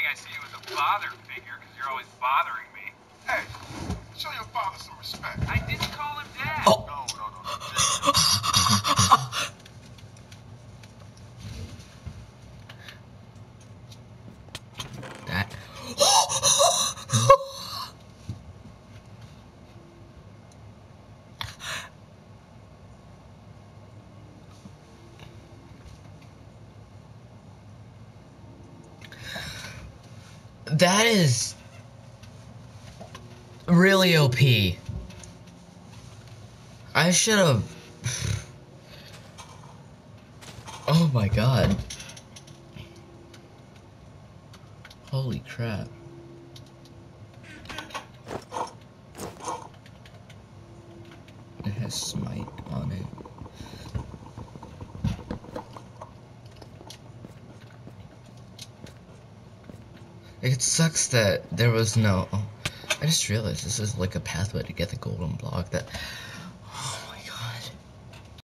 I see you as a father figure, because you're always bothering me. Hey, show your father some respect. I didn't call him Dad. Oh. No. That. That is really OP. I should have. Oh my god. Holy crap. It has smite on it. It sucks that there was no. Oh, I just realized this is like a pathway to get the golden block. That